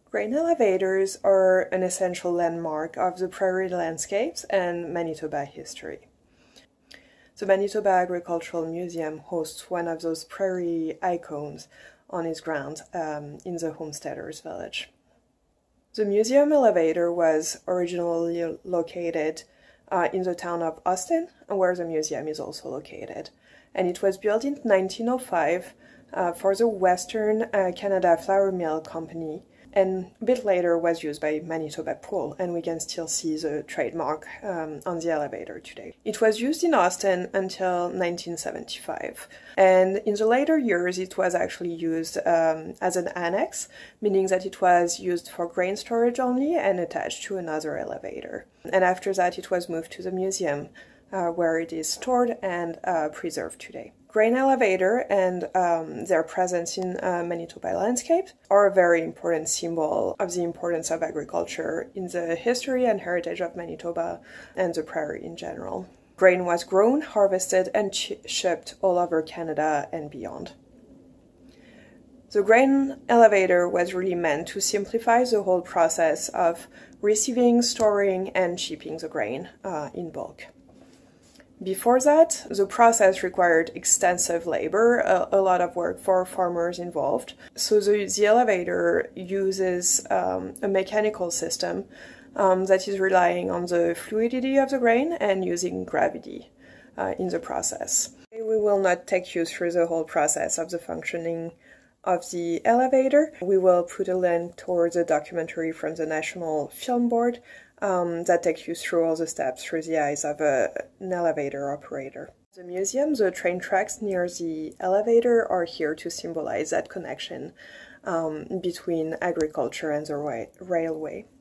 Grain elevators are an essential landmark of the prairie landscapes and Manitoba history. The Manitoba Agricultural Museum hosts one of those prairie icons on its grounds in the Homesteaders Village. The museum elevator was originally located in the town of Austin, where the museum is also located. And it was built in 1905 for the Western Canada Flour Mill Company, and a bit later was used by Manitoba Pool, and we can still see the trademark on the elevator today. It was used in Austin until 1975, and in the later years it was actually used as an annex, meaning that it was used for grain storage only and attached to another elevator. And after that it was moved to the museum, where it is stored and preserved today. Grain elevator and their presence in Manitoba landscapes are a very important symbol of the importance of agriculture in the history and heritage of Manitoba and the prairie in general. Grain was grown, harvested, and shipped all over Canada and beyond. The grain elevator was really meant to simplify the whole process of receiving, storing, and shipping the grain in bulk. Before that, the process required extensive labor, a lot of work for farmers involved. So the elevator uses a mechanical system that is relying on the fluidity of the grain and using gravity in the process. We will not take you through the whole process of the functioning of the elevator. We will put a link towards a documentary from the National Film Board that takes you through all the steps through the eyes of an elevator operator. The museum, the train tracks near the elevator are here to symbolize that connection between agriculture and the railway.